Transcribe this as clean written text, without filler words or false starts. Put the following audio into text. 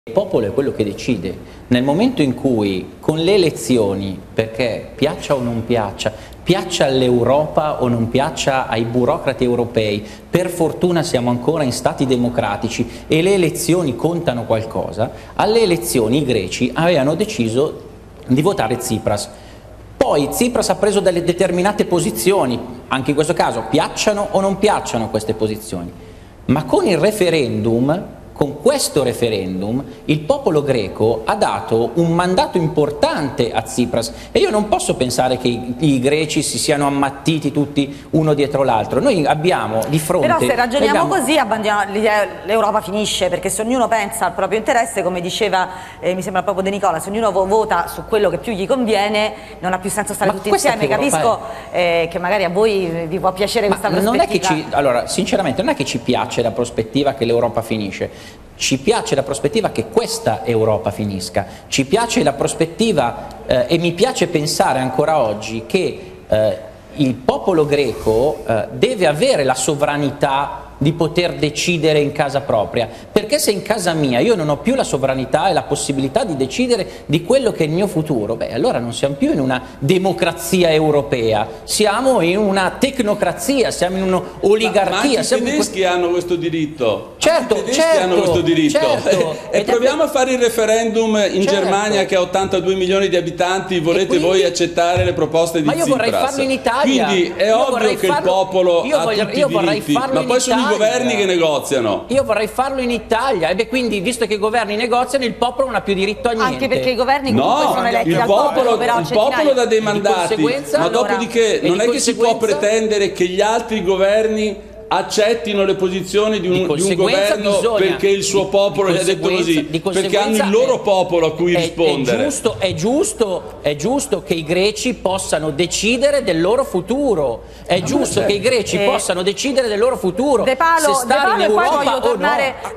Il popolo è quello che decide. Nel momento in cui con le elezioni, perché piaccia o non piaccia, piaccia all'Europa o non piaccia ai burocrati europei, per fortuna siamo ancora in stati democratici e le elezioni contano qualcosa, alle elezioni i greci avevano deciso di votare Tsipras. Poi Tsipras ha preso delle determinate posizioni, anche in questo caso piacciono o non piacciono queste posizioni, ma con il referendum, con questo referendum, il popolo greco ha dato un mandato importante a Tsipras e io non posso pensare che i greci si siano ammattiti tutti uno dietro l'altro. Noi abbiamo di fronte... Però se ragioniamo così l'Europa finisce, perché se ognuno pensa al proprio interesse, come diceva mi sembra proprio De Nicola, se ognuno vota su quello che più gli conviene non ha più senso stare tutti insieme. Capisco che magari a voi vi può piacere questa prospettiva. Non è che allora, sinceramente non è che ci piace la prospettiva che l'Europa finisce. Ci piace la prospettiva che questa Europa finisca, ci piace la prospettiva e mi piace pensare ancora oggi che il popolo greco deve avere la sovranità di poter decidere in casa propria, perché se in casa mia io non ho più la sovranità e la possibilità di decidere di quello che è il mio futuro, beh allora non siamo più in una democrazia europea, siamo in una tecnocrazia, siamo in un'oligarchia. Ma anche i tedeschi hanno questo diritto. Certo, hanno questo diritto. Certo. E proviamo a fare il referendum in Germania, che ha 82 milioni di abitanti, volete voi accettare le proposte di Tsipras? Ma io vorrei farlo in Italia. Quindi è ovvio che il popolo ha tutti i diritti, ma poi sono i governi che negoziano. Io vorrei farlo in Italia, e quindi visto che i governi negoziano, il popolo non ha più diritto a niente. Anche perché i governi comunque sono eletti dal popolo, però il popolo dà dei mandati, ma dopodiché non è che si può pretendere che gli altri governi accettino le posizione di un governo perché il suo popolo gli ha detto così, perché hanno il loro popolo a cui rispondere. È giusto che i greci possano decidere del loro futuro, è giusto che i greci possano decidere del loro futuro, De Palo, se stare in Europa o no.